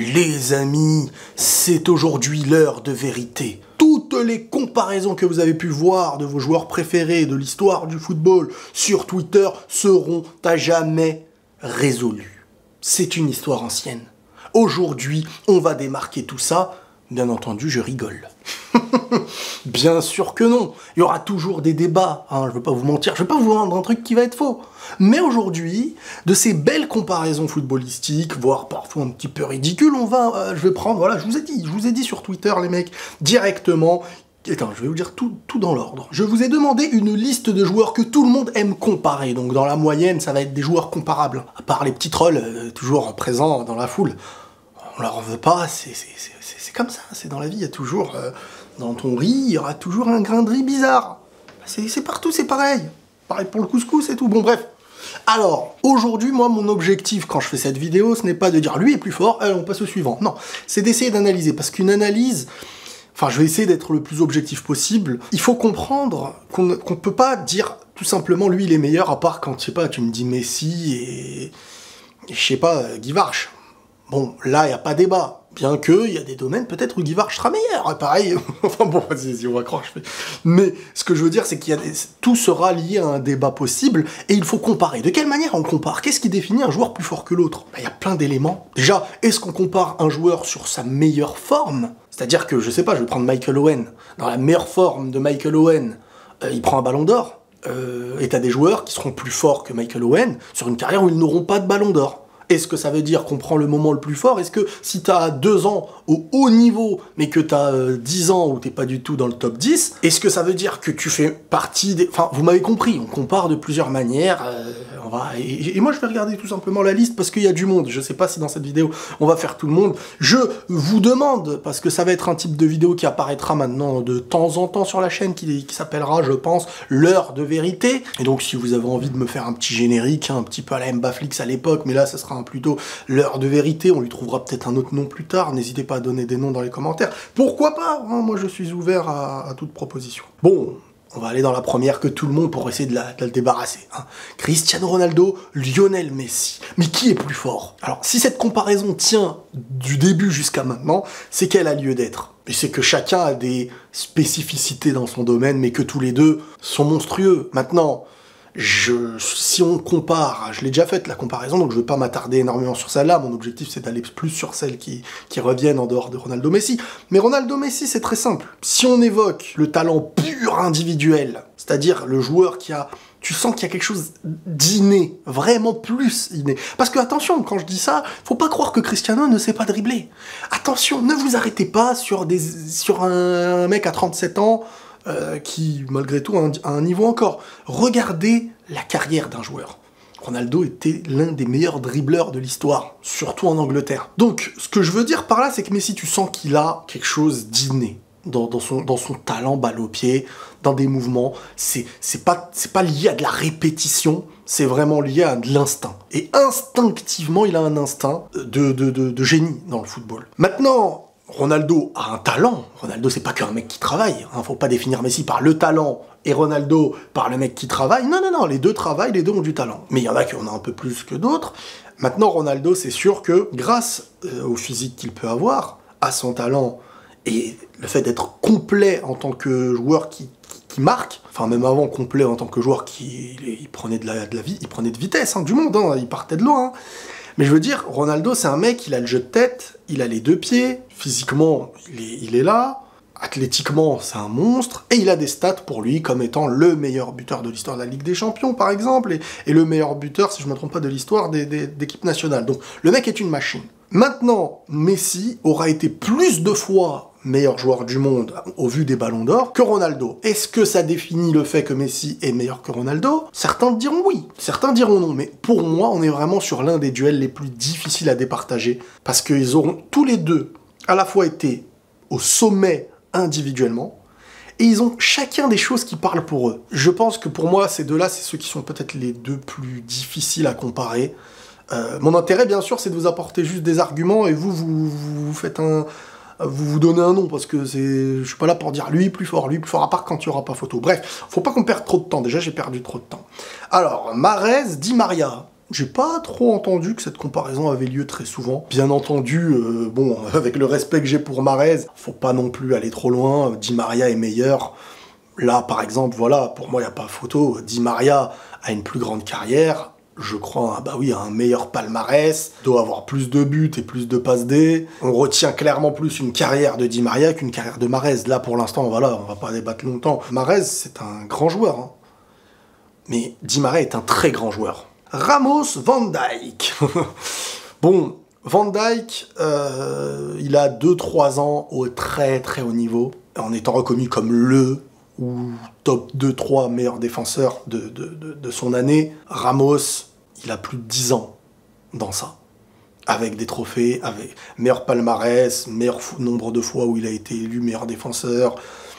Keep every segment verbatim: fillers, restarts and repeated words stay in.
Les amis, c'est aujourd'hui l'heure de vérité. Toutes les comparaisons que vous avez pu voir de vos joueurs préférés de l'histoire du football sur Twitter seront à jamais résolues. C'est une histoire ancienne. Aujourd'hui, on va démarquer tout ça. Bien entendu, je rigole. Bien sûr que non. Il y aura toujours des débats. Hein, je ne veux pas vous mentir, je ne veux pas vous vendre un truc qui va être faux. Mais aujourd'hui, de ces belles comparaisons footballistiques, voire parfois un petit peu ridicules, on va, euh, je vais prendre, voilà, je vous ai dit, je vous ai dit sur Twitter, les mecs, directement. Attends, je vais vous dire tout, tout dans l'ordre. Je vous ai demandé une liste de joueurs que tout le monde aime comparer. Donc dans la moyenne, ça va être des joueurs comparables. À part les petits trolls, euh, toujours présents dans la foule. On leur en veut pas, c'est comme ça, c'est dans la vie, il y a toujours, euh, dans ton riz, il y aura toujours un grain de riz bizarre. C'est partout, c'est pareil. Pareil pour le couscous et tout, bon bref. Alors, aujourd'hui, moi, mon objectif, quand je fais cette vidéo, ce n'est pas de dire lui est plus fort, allez, on passe au suivant. Non, c'est d'essayer d'analyser, parce qu'une analyse, enfin, je vais essayer d'être le plus objectif possible. Il faut comprendre qu'on ne qu'on peut pas dire tout simplement lui il est meilleur, à part quand, je sais pas, tu me dis Messi et, et je sais pas, Guy Varche. Bon, là, il n'y a pas débat. Bien que, il y a des domaines, peut-être, où Guy Varche sera meilleur. Pareil, enfin bon, vas-y, on va croire, je fais... Mais ce que je veux dire, c'est qu'il y a des... tout sera lié à un débat possible, et il faut comparer. De quelle manière on compare? Qu'est-ce qui définit un joueur plus fort que l'autre? Ben, il y a plein d'éléments. Déjà, est-ce qu'on compare un joueur sur sa meilleure forme? C'est-à-dire que, je sais pas, je vais prendre Michael Owen. Dans la meilleure forme de Michael Owen, euh, il prend un ballon d'or. Euh, et t'as des joueurs qui seront plus forts que Michael Owen sur une carrière où ils n'auront pas de ballon d'or. Est-ce que ça veut dire qu'on prend le moment le plus fort? Est-ce que si t'as deux ans au haut niveau, mais que t'as euh, dix ans où t'es pas du tout dans le top dix, est-ce que ça veut dire que tu fais partie des... Enfin, vous m'avez compris, on compare de plusieurs manières, euh, on va... Et, et moi, je vais regarder tout simplement la liste, parce qu'il y a du monde. Je sais pas si dans cette vidéo, on va faire tout le monde. Je vous demande, parce que ça va être un type de vidéo qui apparaîtra maintenant de temps en temps sur la chaîne, qui, qui s'appellera, je pense, l'heure de vérité. Et donc, si vous avez envie de me faire un petit générique, hein, un petit peu à la Mbaflix à l'époque, mais là, ça sera plutôt l'heure de vérité, on lui trouvera peut-être un autre nom plus tard, n'hésitez pas à donner des noms dans les commentaires, pourquoi pas, hein, moi je suis ouvert à, à toute proposition. Bon, on va aller dans la première que tout le monde pour essayer de la, de la débarrasser. Hein. Cristiano Ronaldo, Lionel Messi. Mais qui est plus fort? Alors, si cette comparaison tient du début jusqu'à maintenant, c'est qu'elle a lieu d'être. Et c'est que chacun a des spécificités dans son domaine, mais que tous les deux sont monstrueux. Maintenant, Je, si on compare, je l'ai déjà faite la comparaison, donc je ne vais pas m'attarder énormément sur celle-là, mon objectif c'est d'aller plus sur celles qui, qui reviennent en dehors de Ronaldo Messi. Mais Ronaldo Messi c'est très simple. Si on évoque le talent pur individuel, c'est-à-dire le joueur qui a... Tu sens qu'il y a quelque chose d'inné, vraiment plus inné. Parce que attention, quand je dis ça, faut pas croire que Cristiano ne sait pas dribbler. Attention, ne vous arrêtez pas sur, des, sur un mec à trente-sept ans, Euh, qui, malgré tout, a un, a un niveau encore. Regardez la carrière d'un joueur. Ronaldo était l'un des meilleurs dribbleurs de l'histoire, surtout en Angleterre. Donc, ce que je veux dire par là, c'est que Messi, tu sens qu'il a quelque chose d'inné dans, dans, son, dans son talent balle au pied, dans des mouvements. C'est pas, c'est pas lié à de la répétition, c'est vraiment lié à de l'instinct. Et instinctivement, il a un instinct de, de, de, de génie dans le football. Maintenant, Ronaldo a un talent. Ronaldo, c'est pas qu'un mec qui travaille. Hein. Faut pas définir Messi par le talent et Ronaldo par le mec qui travaille. Non, non, non, les deux travaillent, les deux ont du talent. Mais il y en a qui en ont un peu plus que d'autres. Maintenant, Ronaldo, c'est sûr que grâce euh, au physique qu'il peut avoir, à son talent et le fait d'être complet en tant que joueur qui, qui, qui marque, enfin même avant complet en tant que joueur qui il, il prenait de la, de la vie, il prenait de vitesse, hein, du monde, hein, il partait de loin. Hein. Mais je veux dire, Ronaldo, c'est un mec, il a le jeu de tête, il a les deux pieds, physiquement, il est, il est là, athlétiquement, c'est un monstre, et il a des stats pour lui comme étant le meilleur buteur de l'histoire de la Ligue des Champions, par exemple, et, et le meilleur buteur, si je ne me trompe pas, de l'histoire des, des, d'équipe nationale. Donc, le mec est une machine. Maintenant, Messi aura été plus de fois meilleur joueur du monde au vu des ballons d'or que Ronaldo. Est-ce que ça définit le fait que Messi est meilleur que Ronaldo? Certains diront oui, certains diront non, mais pour moi, on est vraiment sur l'un des duels les plus difficiles à départager, parce qu'ils auront tous les deux à la fois été au sommet individuellement, et ils ont chacun des choses qui parlent pour eux. Je pense que pour moi, ces deux-là, c'est ceux qui sont peut-être les deux plus difficiles à comparer. Euh, mon intérêt, bien sûr, c'est de vous apporter juste des arguments, et vous, vous, vous faites un... vous vous donnez un nom, parce que c'est, je suis pas là pour dire lui plus fort, lui plus fort, à part quand il y aura pas photo. Bref, faut pas qu'on perde trop de temps, déjà j'ai perdu trop de temps. Alors, Mahrez, Di Maria. J'ai pas trop entendu que cette comparaison avait lieu très souvent. Bien entendu, euh, bon, avec le respect que j'ai pour Mahrez, faut pas non plus aller trop loin. Di Maria est meilleur. Là, par exemple, voilà, pour moi, il n'y a pas photo. Di Maria a une plus grande carrière. Je crois, bah oui, un meilleur palmarès, doit avoir plus de buts et plus de passes D. On retient clairement plus une carrière de Di Maria qu'une carrière de Mahrez. Là, pour l'instant, voilà, on va pas débattre longtemps. Mahrez, c'est un grand joueur, hein. Mais Di Maria est un très grand joueur. Ramos Van Dijk. Bon, Van Dijk, euh, il a deux trois ans au très très haut niveau, en étant reconnu comme le ou top deux trois meilleur défenseur de, de, de, de son année. Ramos, il a plus de dix ans dans ça. Avec des trophées, avec meilleur palmarès, meilleur nombre de fois où il a été élu meilleur défenseur.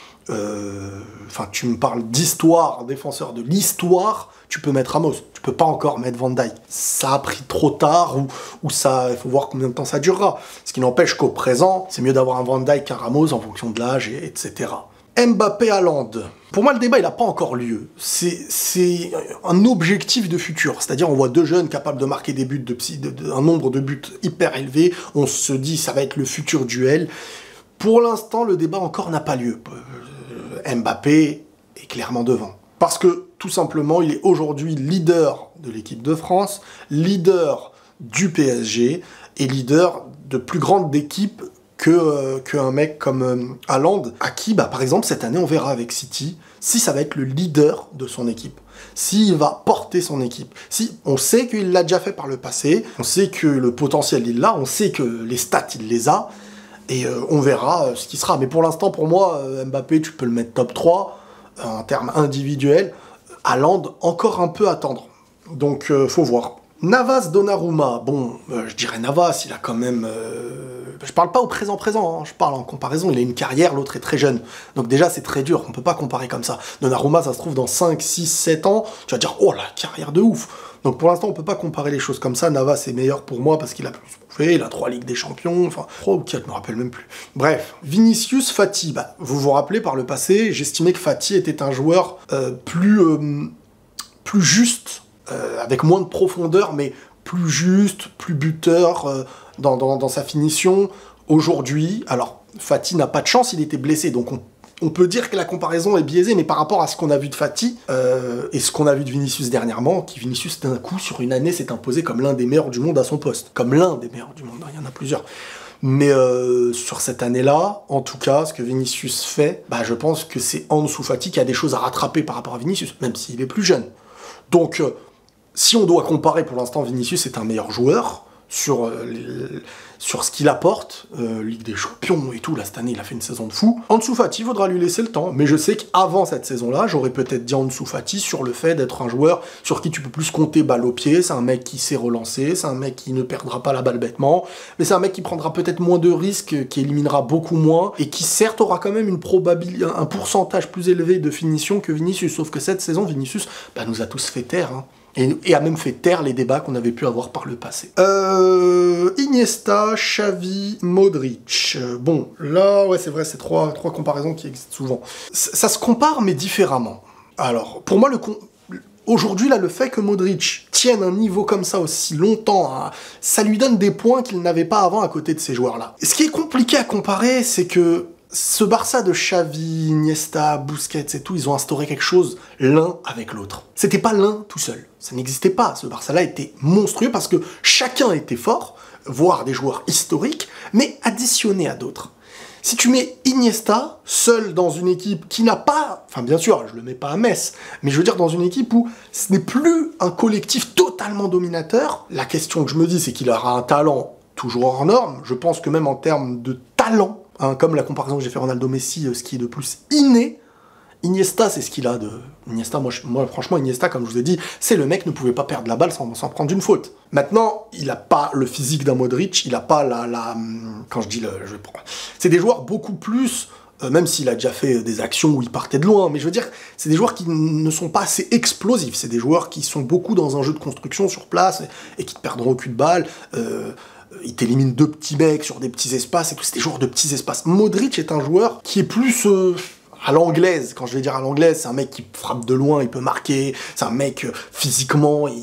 Euh, enfin, tu me parles d'histoire, défenseur de l'histoire, tu peux mettre Ramos. Tu peux pas encore mettre Van Dijk. Ça a pris trop tard, ou, ou ça, il faut voir combien de temps ça durera. Ce qui n'empêche qu'au présent, c'est mieux d'avoir un Van Dijk qu'un Ramos en fonction de l'âge, et, etc. Mbappé Haaland. Pour moi, le débat, il n'a pas encore lieu. C'est un objectif de futur. C'est-à-dire, on voit deux jeunes capables de marquer des buts, de, de, de, un nombre de buts hyper élevé. On se dit, ça va être le futur duel. Pour l'instant, le débat encore n'a pas lieu. Euh, Mbappé est clairement devant. Parce que, tout simplement, il est aujourd'hui leader de l'équipe de France, leader du P S G, et leader de plus grande équipe que euh, qu'un mec comme euh, Haaland, à qui, bah, par exemple, cette année, on verra avec City, si ça va être le leader de son équipe. S'il va porter son équipe. Si on sait qu'il l'a déjà fait par le passé, on sait que le potentiel, il l'a, on sait que les stats, il les a, et euh, on verra euh, ce qui sera. Mais pour l'instant, pour moi, euh, Mbappé, tu peux le mettre top trois, euh, en termes individuels. Haaland, encore un peu à attendre. Donc, euh, faut voir. Navas Donnarumma, bon, euh, je dirais Navas, il a quand même... Euh, je parle pas au présent-présent, hein, je parle en comparaison, il a une carrière, l'autre est très jeune. Donc déjà, c'est très dur, on peut pas comparer comme ça. Donnarumma, ça se trouve, dans cinq, six, sept ans, tu vas dire, oh, la carrière de ouf. Donc pour l'instant, on peut pas comparer les choses comme ça. Navas est meilleur pour moi parce qu'il a plus prouvé, il a trois Ligues des Champions, enfin, trois ou quatre, je me rappelle même plus. Bref, Vinicius Fati, bah, vous vous rappelez, par le passé, j'estimais que Fati était un joueur euh, plus, euh, plus juste, Euh, avec moins de profondeur, mais plus juste, plus buteur euh, dans, dans, dans sa finition. Aujourd'hui, alors, Fati n'a pas de chance, il était blessé, donc on, on peut dire que la comparaison est biaisée, mais par rapport à ce qu'on a vu de Fati, euh, et ce qu'on a vu de Vinicius dernièrement, qui Vinicius, d'un coup, sur une année, s'est imposé comme l'un des meilleurs du monde à son poste. Comme l'un des meilleurs du monde, il y en a plusieurs. Mais euh, sur cette année-là, en tout cas, ce que Vinicius fait, bah, je pense que c'est Ansu Fati qui a des choses à rattraper par rapport à Vinicius, même s'il est plus jeune. Donc, euh, si on doit comparer, pour l'instant, Vinicius est un meilleur joueur sur, euh, les, sur ce qu'il apporte, euh, Ligue des Champions et tout, là, cette année, il a fait une saison de fou. Ansu Fati, il faudra lui laisser le temps, mais je sais qu'avant cette saison-là, j'aurais peut-être dit Ansu Fati sur le fait d'être un joueur sur qui tu peux plus compter balle au pied, c'est un mec qui sait relancer, c'est un mec qui ne perdra pas la balle bêtement, mais c'est un mec qui prendra peut-être moins de risques, qui éliminera beaucoup moins, et qui certes aura quand même une probabilité, un pourcentage plus élevé de finition que Vinicius, sauf que cette saison, Vinicius, bah, nous a tous fait taire, hein. Et, et a même fait taire les débats qu'on avait pu avoir par le passé. Euh, Iniesta, Xavi, Modric. Euh, bon, là, ouais, c'est vrai, c'est trois, trois comparaisons qui existent souvent. C ça se compare, mais différemment. Alors, pour moi, le aujourd'hui, là, le fait que Modric tienne un niveau comme ça aussi longtemps, hein, ça lui donne des points qu'il n'avait pas avant à côté de ces joueurs-là. Ce qui est compliqué à comparer, c'est que ce Barça de Xavi, Iniesta, Busquets et tout, ils ont instauré quelque chose l'un avec l'autre. C'était pas l'un tout seul. Ça n'existait pas. Ce Barça-là était monstrueux parce que chacun était fort, voire des joueurs historiques, mais additionnés à d'autres. Si tu mets Iniesta seul dans une équipe qui n'a pas... Enfin, bien sûr, je le mets pas à Metz, mais je veux dire dans une équipe où ce n'est plus un collectif totalement dominateur, la question que je me dis, c'est qu'il aura un talent toujours hors norme. Je pense que même en termes de talent, hein, comme la comparaison que j'ai fait Ronaldo-Messi, ce qui est de plus inné, Iniesta, c'est ce qu'il a de... Iniesta, moi, je... moi, franchement, Iniesta, comme je vous ai dit, c'est le mec ne pouvait pas perdre la balle sans, sans prendre une faute. Maintenant, il n'a pas le physique d'un Modric, il n'a pas la, la... Quand je dis le... Je... C'est des joueurs beaucoup plus... Euh, même s'il a déjà fait des actions où il partait de loin, mais je veux dire, c'est des joueurs qui ne sont pas assez explosifs, c'est des joueurs qui sont beaucoup dans un jeu de construction sur place, et, et qui ne perdront aucune balle, euh... il t'élimine deux petits mecs sur des petits espaces et tout, c'est des joueurs de petits espaces. Modric est un joueur qui est plus euh, à l'anglaise. Quand je vais dire à l'anglaise, c'est un mec qui frappe de loin, il peut marquer, c'est un mec euh, physiquement, il,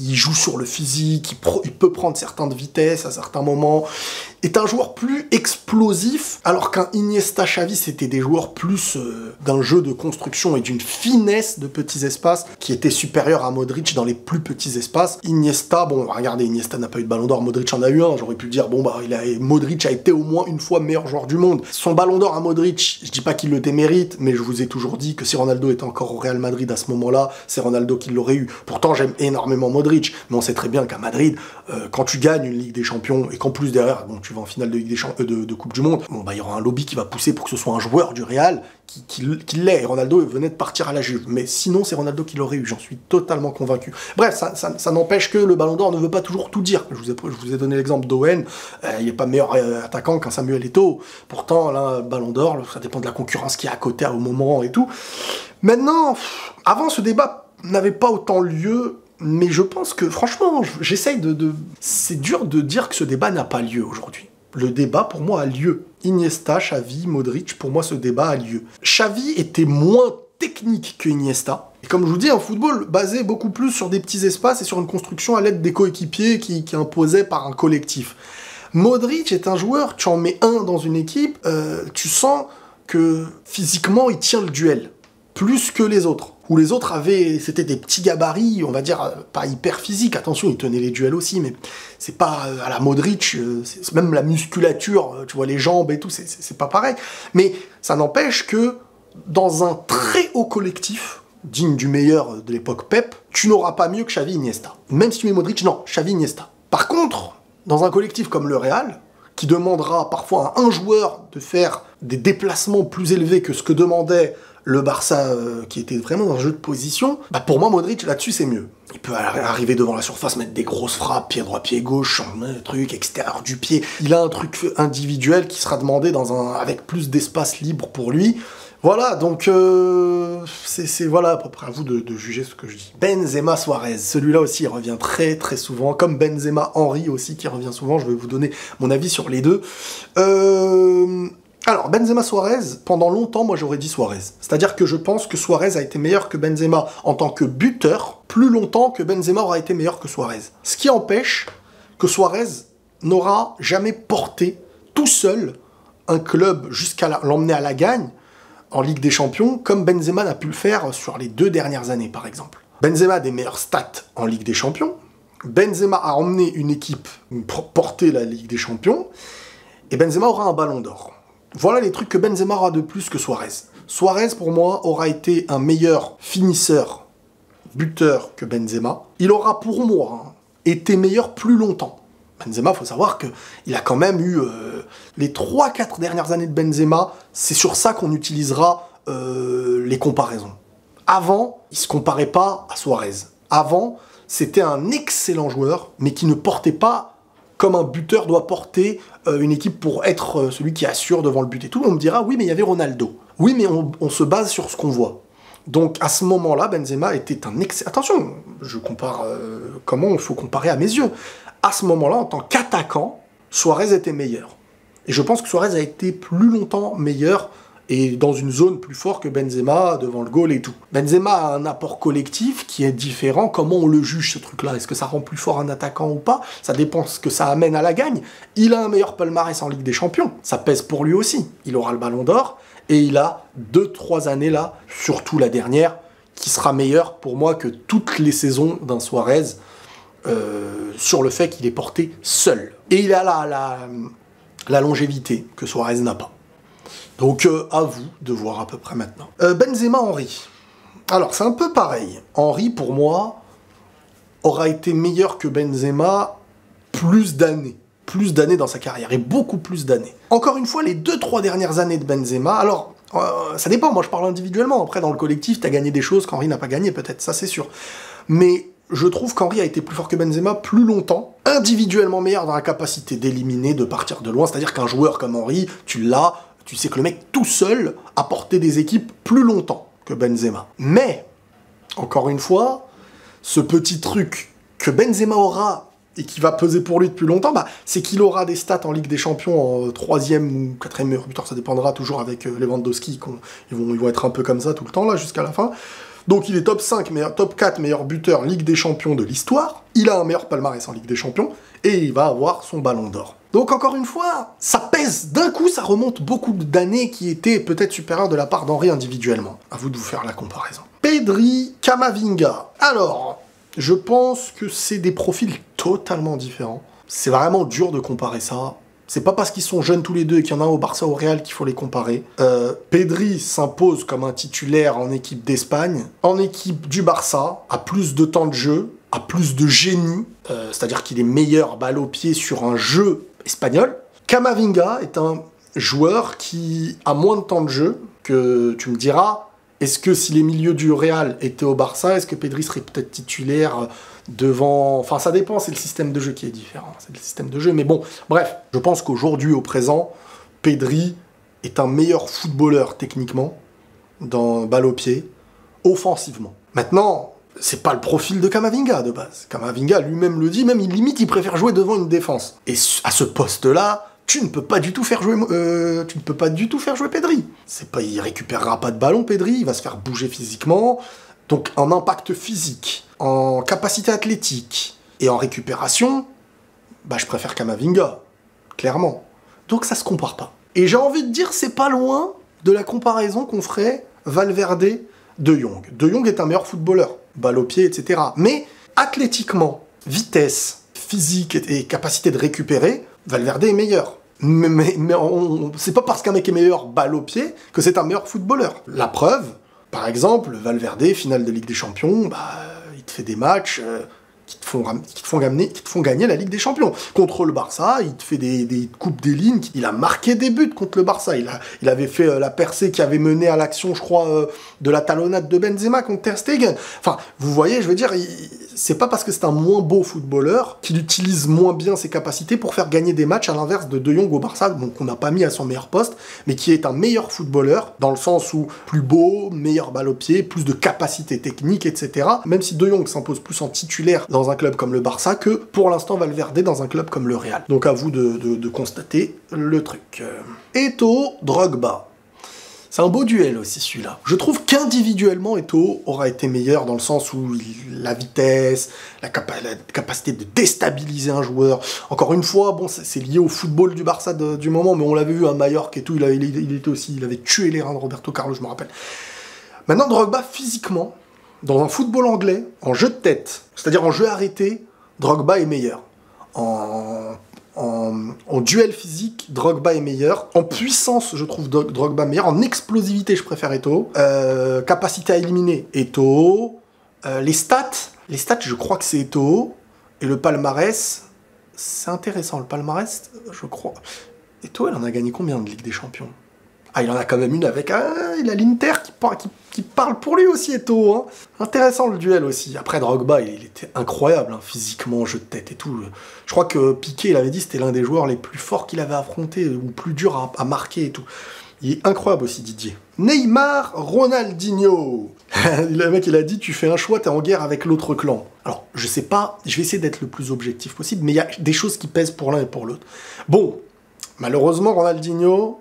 il joue sur le physique, il, pro, il peut prendre certains de vitesse à certains moments, est un joueur plus explosif, alors qu'un Iniesta, Xavi, c'était des joueurs plus euh, d'un jeu de construction et d'une finesse de petits espaces qui était supérieur à Modric dans les plus petits espaces. Iniesta, bon, regardez, Iniesta n'a pas eu de ballon d'or, Modric en a eu un, j'aurais pu dire, bon, bah, il a, Modric a été au moins une fois meilleur joueur du monde. Son ballon d'or à Modric, je dis pas qu'il le démérite, mais je vous ai toujours dit que si Ronaldo était encore au Real Madrid à ce moment-là, c'est Ronaldo qui l'aurait eu. Pourtant, j'aime énormément Modric, mais on sait très bien qu'à Madrid, euh, quand tu gagnes une Ligue des Champions, et qu'en plus derrière, bon, tu vas en finale de, Ligue des Champ- euh, de, de Coupe du Monde, bon, bah, il y aura un lobby qui va pousser pour que ce soit un joueur du Real qui, qui, qui l'est, et Ronaldo venait de partir à la Juve. Mais sinon, c'est Ronaldo qui l'aurait eu, j'en suis totalement convaincu. Bref, ça, ça, ça n'empêche que le Ballon d'Or ne veut pas toujours tout dire. Je vous ai, je vous ai donné l'exemple d'Owen, euh, il n'est pas meilleur euh, attaquant qu'un Samuel Eto'o. Pourtant, là, Ballon d'Or, ça dépend de la concurrence qui est à côté au moment et tout. Maintenant, avant, ce débat n'avait pas autant lieu, mais je pense que, franchement, j'essaye de, de... C'est dur de dire que ce débat n'a pas lieu aujourd'hui. Le débat, pour moi, a lieu. Iniesta, Xavi, Modric, pour moi, ce débat a lieu. Xavi était moins technique que Iniesta. Et comme je vous dis, un football basé beaucoup plus sur des petits espaces et sur une construction à l'aide des coéquipiers qui, qui imposait par un collectif. Modric est un joueur, tu en mets un dans une équipe, euh, tu sens que physiquement, il tient le duel. Plus que les autres. Où les autres avaient, c'était des petits gabarits, on va dire, pas hyper physiques, attention, ils tenaient les duels aussi, mais c'est pas à la Modric, c'est même la musculature, tu vois, les jambes et tout, c'est pas pareil. Mais ça n'empêche que, dans un très haut collectif, digne du meilleur de l'époque Pep, tu n'auras pas mieux que Xavi Iniesta. Même si tu mets Modric, non, Xavi Iniesta. Par contre, dans un collectif comme le Real, qui demandera parfois à un joueur de faire des déplacements plus élevés que ce que demandait le Barça, euh, qui était vraiment dans un jeu de position, bah pour moi, Modric, là-dessus, c'est mieux. Il peut arriver devant la surface, mettre des grosses frappes, pied droit, pied gauche, un truc extérieur du pied. Il a un truc individuel qui sera demandé dans un, avec plus d'espace libre pour lui. Voilà, donc euh, c'est voilà, à peu près à vous de, de juger ce que je dis. Benzema Suarez, celui-là aussi il revient très très souvent, comme Benzema Henry aussi qui revient souvent, je vais vous donner mon avis sur les deux. Euh... Alors, Benzema Suarez, pendant longtemps, moi j'aurais dit Suarez. C'est-à-dire que je pense que Suarez a été meilleur que Benzema en tant que buteur, plus longtemps que Benzema aura été meilleur que Suarez. Ce qui empêche que Suarez n'aura jamais porté tout seul un club jusqu'à l'emmener à la gagne en Ligue des Champions, comme Benzema n'a pu le faire sur les deux dernières années, par exemple. Benzema a des meilleures stats en Ligue des Champions. Benzema a emmené une équipe porter la Ligue des Champions. Et Benzema aura un ballon d'or. Voilà les trucs que Benzema aura de plus que Suarez. Suarez, pour moi, aura été un meilleur finisseur, buteur que Benzema. Il aura, pour moi, hein, été meilleur plus longtemps. Benzema, il faut savoir qu'il a quand même eu... Euh, les trois quatre dernières années de Benzema, c'est sur ça qu'on utilisera euh, les comparaisons. Avant, il ne se comparait pas à Suarez. Avant, c'était un excellent joueur, mais qui ne portait pas comme un buteur doit porter euh, une équipe pour être euh, celui qui assure devant le but et tout. On me dira, oui, mais il y avait Ronaldo. Oui, mais on, on se base sur ce qu'on voit. Donc, à ce moment-là, Benzema était un excellent... Attention, je compare... Euh, comment il faut comparer à mes yeux. À ce moment-là, en tant qu'attaquant, Suarez était meilleur. Et je pense que Suarez a été plus longtemps meilleur et dans une zone plus forte que Benzema devant le goal et tout. Benzema a un apport collectif qui est différent. Comment on le juge, ce truc-là? Est-ce que ça rend plus fort un attaquant ou pas? Ça dépend ce que ça amène à la gagne. Il a un meilleur palmarès en Ligue des Champions. Ça pèse pour lui aussi. Il aura le Ballon d'Or et il a deux, trois années là, surtout la dernière, qui sera meilleure pour moi que toutes les saisons d'un Suarez euh, sur le fait qu'il est porté seul. Et il a la, la, la longévité que Suarez n'a pas. Donc, euh, à vous de voir à peu près maintenant. Euh, Benzema Henry. Alors, c'est un peu pareil. Henry, pour moi, aura été meilleur que Benzema plus d'années. Plus d'années dans sa carrière, et beaucoup plus d'années. Encore une fois, les deux trois dernières années de Benzema, alors, euh, ça dépend, moi je parle individuellement. Après, dans le collectif, t'as gagné des choses qu'Henry n'a pas gagné, peut-être, ça c'est sûr. Mais je trouve qu'Henry a été plus fort que Benzema plus longtemps, individuellement meilleur dans la capacité d'éliminer, de partir de loin. C'est-à-dire qu'un joueur comme Henry, tu l'as... Tu sais que le mec, tout seul, a porté des équipes plus longtemps que Benzema. Mais, encore une fois, ce petit truc que Benzema aura et qui va peser pour lui depuis longtemps, bah, c'est qu'il aura des stats en Ligue des Champions en troisième ou quatrième meilleur buteur. Ça dépendra toujours avec euh, Lewandowski. Ils vont, ils vont être un peu comme ça tout le temps, là, jusqu'à la fin. Donc il est top cinq, meilleur, top quatre meilleur buteur Ligue des Champions de l'histoire. Il a un meilleur palmarès en Ligue des Champions. Et il va avoir son ballon d'or. Donc encore une fois, ça pèse. D'un coup, ça remonte beaucoup d'années qui étaient peut-être supérieures de la part d'Henry individuellement. À vous de vous faire la comparaison. Pedri, Camavinga. Alors, je pense que c'est des profils totalement différents. C'est vraiment dur de comparer ça. C'est pas parce qu'ils sont jeunes tous les deux et qu'il y en a un au Barça ou au Real qu'il faut les comparer. Euh, Pedri s'impose comme un titulaire en équipe d'Espagne. En équipe du Barça, a plus de temps de jeu, a plus de génie. Euh, C'est-à-dire qu'il est meilleur balle au pied sur un jeu espagnol. Camavinga est un joueur qui a moins de temps de jeu, que tu me diras, est-ce que si les milieux du Real étaient au Barça, est-ce que Pedri serait peut-être titulaire devant... Enfin, ça dépend, c'est le système de jeu qui est différent, c'est le système de jeu, mais bon, bref. Je pense qu'aujourd'hui, au présent, Pedri est un meilleur footballeur techniquement, dans balle au pied, offensivement. Maintenant, c'est pas le profil de Camavinga de base. Camavinga lui-même le dit, même il limite, il préfère jouer devant une défense. Et à ce poste-là, tu ne peux pas du tout faire jouer, euh, tu ne peux pas du tout faire jouer Pedri. C'est pas, il récupérera pas de ballon, Pedri, il va se faire bouger physiquement. Donc en impact physique, en capacité athlétique et en récupération, bah je préfère Camavinga, clairement. Donc ça se compare pas. Et j'ai envie de dire, c'est pas loin de la comparaison qu'on ferait Valverde de Jong. De Jong est un meilleur footballeur, balle au pied, et cetera. Mais athlétiquement, vitesse, physique et capacité de récupérer, Valverde est meilleur. Mais, mais, mais c'est pas parce qu'un mec est meilleur balle au pied que c'est un meilleur footballeur. La preuve, par exemple, Valverde, finale de Ligue des Champions, bah, il te fait des matchs euh, qui, te font, qui, te font gagner, qui te font gagner la Ligue des Champions. Contre le Barça, il te fait des, des coupes des lignes, il a marqué des buts contre le Barça. Il, a, il avait fait euh, la percée qui avait mené à l'action, je crois, euh, de la talonnade de Benzema contre Ter Stegen. Enfin, vous voyez, je veux dire, c'est pas parce que c'est un moins beau footballeur qu'il utilise moins bien ses capacités pour faire gagner des matchs, à l'inverse de De Jong au Barça, donc on n'a pas mis à son meilleur poste, mais qui est un meilleur footballeur, dans le sens où plus beau, meilleur balle au pied, plus de capacité technique, et cetera. Même si De Jong s'impose plus en titulaire dans un club comme le Barça que, pour l'instant, Valverde dans un club comme le Real. Donc à vous de, de, de constater le truc. Eto'o, Drogba. C'est un beau duel aussi, celui-là. Je trouve qu'individuellement, Eto'o aura été meilleur dans le sens où il, la vitesse, la, capa la capacité de déstabiliser un joueur. Encore une fois, bon, c'est lié au football du Barça de, du moment, mais on l'avait vu à Mallorca et tout, il, avait, il, il était aussi, il avait tué les reins de Roberto Carlos, je me rappelle. Maintenant, Drogba, physiquement, dans un football anglais, en jeu de tête, c'est-à-dire en jeu arrêté, Drogba est meilleur. En... En, en duel physique, Drogba est meilleur. En puissance, je trouve Drogba meilleur. En explosivité, je préfère Eto'o. Euh, capacité à éliminer, Eto'o. Euh, les stats, les stats, je crois que c'est Eto'o. Et le palmarès, c'est intéressant. Le palmarès, je crois. Eto'o, il en a gagné combien de Ligue des Champions? Ah, il en a quand même une avec... Ah, il a l'Inter qui, qui, qui parle pour lui aussi, Eto'o. Hein. Intéressant le duel aussi. Après, Drogba, il, il était incroyable, hein, physiquement, jeu de tête et tout. Je crois que Piqué, il avait dit, c'était l'un des joueurs les plus forts qu'il avait affronté, ou plus dur à, à marquer et tout. Il est incroyable aussi, Didier. Neymar, Ronaldinho. Le mec, il a dit, tu fais un choix, t'es en guerre avec l'autre clan. Alors, je sais pas, je vais essayer d'être le plus objectif possible, mais il y a des choses qui pèsent pour l'un et pour l'autre. Bon, malheureusement, Ronaldinho...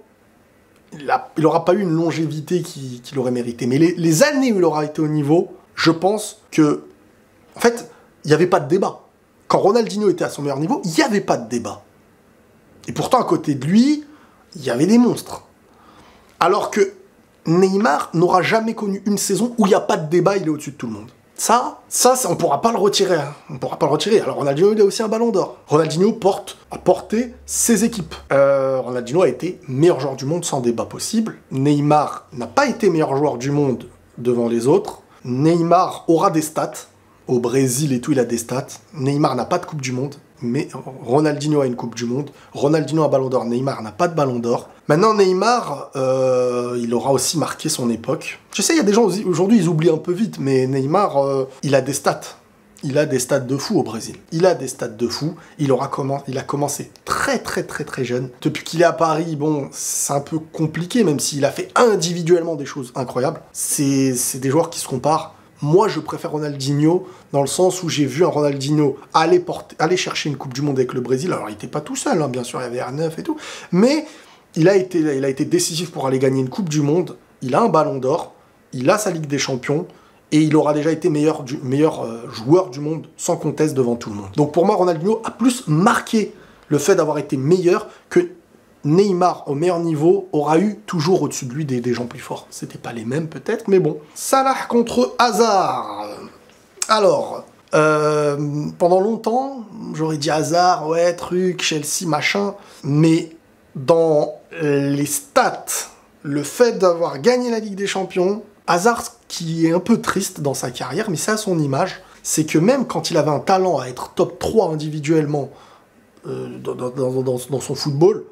il n'aura pas eu une longévité qu'il qui aurait mérité. Mais les, les années où il aura été au niveau, je pense que... En fait, il n'y avait pas de débat. Quand Ronaldinho était à son meilleur niveau, il n'y avait pas de débat. Et pourtant, à côté de lui, il y avait des monstres. Alors que Neymar n'aura jamais connu une saison où il n'y a pas de débat, il est au-dessus de tout le monde. Ça, ça, ça on ne pourra pas le retirer. Hein. On ne pourra pas le retirer. Alors Ronaldinho, il a aussi un ballon d'or. Ronaldinho porte, a porté ses équipes. Euh, Ronaldinho a été meilleur joueur du monde sans débat possible. Neymar n'a pas été meilleur joueur du monde devant les autres. Neymar aura des stats. Au Brésil et tout, il a des stats. Neymar n'a pas de Coupe du Monde. Mais Ronaldinho a une Coupe du Monde. Ronaldinho a un ballon d'or. Neymar n'a pas de ballon d'or. Maintenant, Neymar, euh, il aura aussi marqué son époque. Je sais, il y a des gens, aujourd'hui, ils oublient un peu vite, mais Neymar, euh, il a des stats. Il a des stats de fou au Brésil. Il a des stats de fou. Il, aura commen il a commencé très, très, très, très jeune. Depuis qu'il est à Paris, bon, c'est un peu compliqué, même s'il a fait individuellement des choses incroyables. C'est des joueurs qui se comparent. Moi, je préfère Ronaldinho dans le sens où j'ai vu un Ronaldinho aller, porter, aller chercher une Coupe du Monde avec le Brésil. Alors, il n'était pas tout seul, hein, bien sûr, il y avait R neuf et tout. Mais il a, été, il a été décisif pour aller gagner une Coupe du Monde. Il a un ballon d'or. Il a sa Ligue des Champions. et il aura déjà été meilleur, du, meilleur euh, joueur du monde, sans conteste, devant tout le monde. Donc pour moi, Ronaldinho a plus marqué le fait d'avoir été meilleur que Neymar, au meilleur niveau, aura eu toujours au-dessus de lui des, des gens plus forts. C'était pas les mêmes peut-être, mais bon. Salah contre Hazard. Alors, euh, pendant longtemps, j'aurais dit Hazard, ouais, truc, Chelsea, machin, mais dans les stats, le fait d'avoir gagné la Ligue des Champions, Hazard, qui est un peu triste dans sa carrière, mais c'est à son image, c'est que même quand il avait un talent à être top trois individuellement euh, dans, dans, dans, dans son football,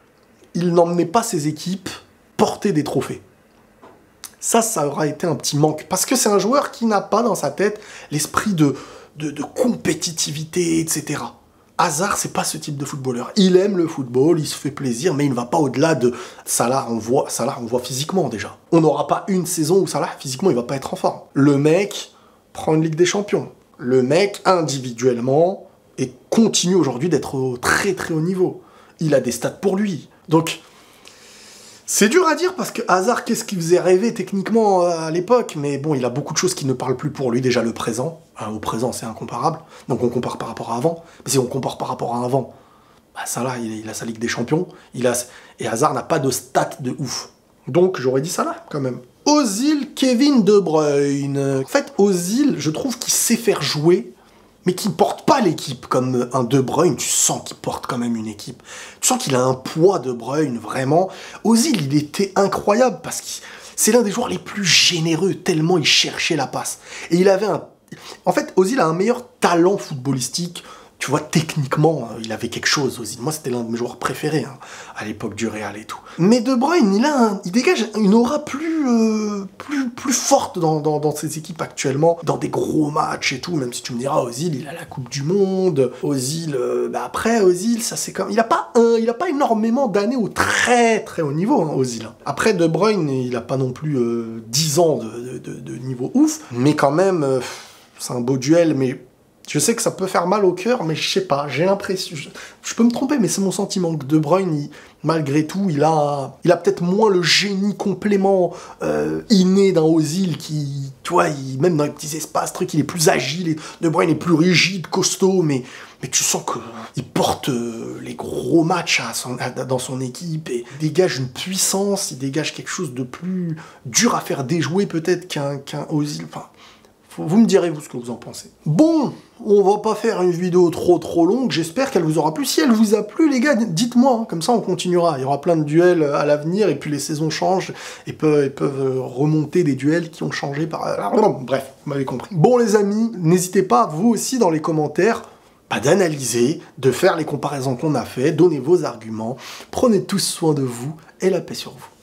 il n'emmenait pas ses équipes porter des trophées. Ça, ça aura été un petit manque. Parce que c'est un joueur qui n'a pas dans sa tête l'esprit de, de, de compétitivité, et cetera. Hazard, c'est pas ce type de footballeur. Il aime le football, il se fait plaisir, mais il ne va pas au-delà de Salah. On voit, Salah, on voit physiquement déjà. On n'aura pas une saison où Salah, physiquement, il va pas être en forme. Le mec prend une Ligue des Champions. Le mec, individuellement, et continue aujourd'hui d'être au très très haut niveau. Il a des stats pour lui. Donc, c'est dur à dire parce que Hazard, qu'est-ce qui faisait rêver techniquement à l'époque? Mais bon, il a beaucoup de choses qui ne parlent plus pour lui. Déjà le présent. Hein, au présent, c'est incomparable. Donc on compare par rapport à avant. Mais si on compare par rapport à avant, bah Salah, il, il a sa Ligue des Champions. Il a, et Hazard n'a pas de stats de ouf. Donc j'aurais dit Salah quand même. Ozil, Kevin De Bruyne. En fait, Ozil, je trouve qu'il sait faire jouer, mais qui ne porte pas l'équipe comme un De Bruyne. Tu sens qu'il porte quand même une équipe. Tu sens qu'il a un poids, De Bruyne, vraiment. Ozil, il était incroyable parce que c'est l'un des joueurs les plus généreux, tellement il cherchait la passe. Et il avait un... En fait, Ozil a un meilleur talent footballistique. Tu vois, techniquement, il avait quelque chose, Ozil. Moi, c'était l'un de mes joueurs préférés, hein, à l'époque du Real et tout. Mais De Bruyne, il, a un, il dégage une aura plus, euh, plus, plus forte dans, dans, dans ses équipes actuellement, dans des gros matchs et tout, même si tu me diras, Ozil, il a la Coupe du Monde, Ozil, euh, bah après, Ozil, ça c'est comme... Il a pas, un, il a pas énormément d'années au très très haut niveau, hein, Ozil. Après, De Bruyne, il a pas non plus euh, dix ans de, de, de, de niveau ouf, mais quand même, euh, c'est un beau duel, mais... Je sais que ça peut faire mal au cœur, mais je sais pas, j'ai l'impression... Je, je peux me tromper, mais c'est mon sentiment que De Bruyne, il, malgré tout, il a, il a peut-être moins le génie complément euh, inné d'un Ozil qui, tu vois, il, même dans les petits espaces, truc, il est plus agile, et De Bruyne est plus rigide, costaud, mais, mais tu sens qu'il porte euh, les gros matchs à son, à, dans son équipe, et il dégage une puissance, il dégage quelque chose de plus dur à faire déjouer peut-être qu'un qu'un Ozil, enfin... Vous me direz, vous, ce que vous en pensez. Bon, on va pas faire une vidéo trop trop longue, j'espère qu'elle vous aura plu. Si elle vous a plu, les gars, dites-moi, hein, comme ça on continuera. Il y aura plein de duels à l'avenir, et puis les saisons changent, et peuvent, et peuvent remonter des duels qui ont changé par... Bref, vous m'avez compris. Bon les amis, n'hésitez pas, vous aussi, dans les commentaires, bah, d'analyser, de faire les comparaisons qu'on a fait, donnez vos arguments, prenez tous soin de vous, et la paix sur vous.